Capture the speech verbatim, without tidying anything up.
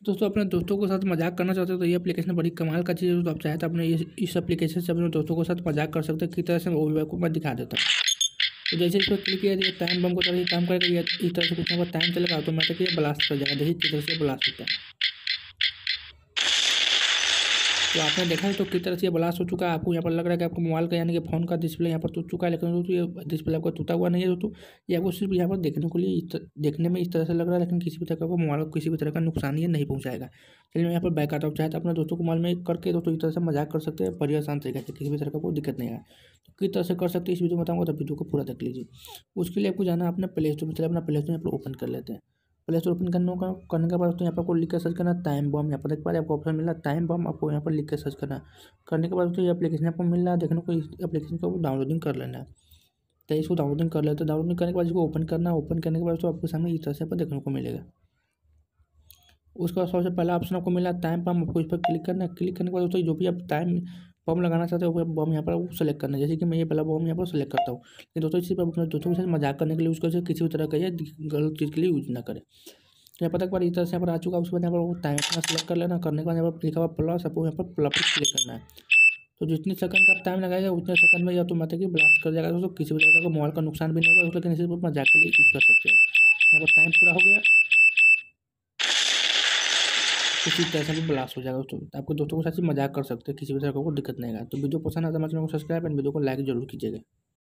दोस्तों अपने दोस्तों के साथ मजाक करना चाहते हो तो ये एप्लीकेशन बड़ी कमाल का चीज़ है। तो आप चाहे तो अपने इस इस एप्लीकेशन से अपने दोस्तों के साथ मजाक कर सकते हैं। किस तरह से वो भी आपको मैं दिखा देता हूँ। तो जैसे इस पर क्लिक किया जाए टाइम बम को तरह काम करेगा। ये इस तरह से कुछ ना कुछ टाइम चलेगा ऑटोमेटिक ये ब्लास्ट कर जाएगा। देखिए किस तरह से ब्लास्ट होता है। तो आपने देखा है तो किस तरह से ये ब्लास्ट हो चुका है। आपको यहाँ पर लग रहा है कि आपको मोबाइल का यानी कि फ़ोन का डिस्प्ले यहाँ पर टूट चुका है, लेकिन दोस्तों ये डिस्प्ले आपका टूटा हुआ नहीं है दोस्तों। ये आपको सिर्फ यहाँ पर देखने को लिए इस देखने में इस तरह से लग रहा है, लेकिन किसी भी तरह का मोबाइल को किसी भी तरह का नुकसान ये नहीं पहुँचाएगा। चलिए मैं यहाँ पर बैक आता हूँ। चाहे तो अपने दोस्तों को मोबाइल में करके दोस्तों इस तरह से मजाक कर सकते हैं बढ़िया आसान तरीके से, किसी भी तरह का कोई दिक्कत नहीं आएगा। तो किस तरह से कर सकते हैं इस वीडियो में बताऊँगा, तो वीडियो को पूरा देख लीजिए। उसके लिए आपको जाना है अपने प्ले स्टोर में। चलिए अपना प्ले स्टोर यहाँ पर ओपन कर लेते हैं। प्ले स्टोर ओपन करने का करने के बाद तो यहाँ पर आपको लिख कर सर्च करना है टाइम बम। यहाँ पर देख पा रहे हैं आपको ऑप्शन मिल रहा है टाइम बम, आपको यहाँ पर लिख कर सर्च करना है। करने के बाद तो ये एप्लीकेशन आपको मिल रहा है देखने को। इस एप्लीकेशन को डाउनलोडिंग कर लेना है। तो इसको डाउनलोडिंग कर लेते हैं। डाउनलोडिंग करने के बाद इसको ओपन करना है। ओपन करने के बाद तो आपके सामने इस तरह से आपको देखने को मिलेगा। उसके बाद सबसे पहला ऑप्शन आपको मिला टाइम बम, आपको इस पर क्लिक करना है। क्लिक करने के बाद दोस्तों जो भी आप टाइम बम लगाना चाहते हो वो बम यहाँ पर सेलेक्ट करना है। जैसे कि मैं ये पहला बम यहाँ पर सेलेक्ट करता हूँ। लेकिन दोस्तों इसी पर अपने दोस्तों के साथ मजाक करने के लिए उसको किसी भी तरह का ये गलत चीज़ के लिए यूज ना करें। यहाँ पर तक बार इस तरह से यहाँ पर आ चुका है। उसके बाद यहाँ पर टाइम अपना सेलेक्ट कर लेना। करने के बाद यहाँ पर लिखा हुआ प्लस, आपको यहाँ पर प्लस पर क्लिक करना है। तो जितनी सेकंड का टाइम लगाएगा उतने सेकंड में ये ऑटोमेटिकली ब्लास्ट कर जाएगा दोस्तों। किसी भी तरह का मोबाइल का नुकसान भी नहीं होगा, लेकिन इसी पर मजाक के लिए यूज़ कर सकते हैं। यहाँ पर टाइम पूरा हो गया, उसी तरह से भी ब्लास्ट हो जाएगा दोस्तों। आपको दोस्तों के साथ ही मजाक कर सकते हैं, किसी भी तरह का कोई दिक्कत नहीं आएगा। तो वीडियो पसंद आता है तो चैनल को सब्सक्राइब एंड वीडियो को लाइक जरूर कीजिएगा।